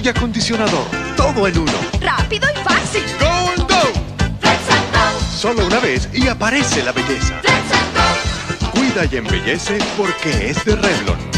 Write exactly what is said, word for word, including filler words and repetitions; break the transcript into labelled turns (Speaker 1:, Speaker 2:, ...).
Speaker 1: y acondicionador. Todo en uno.
Speaker 2: ¡Rápido y fácil!
Speaker 1: ¡Go and Go!
Speaker 2: ¡Let's and Go!
Speaker 1: Solo una vez y aparece la belleza.
Speaker 2: ¡Let's and Go!
Speaker 1: Cuida y embellece porque es de Revlon.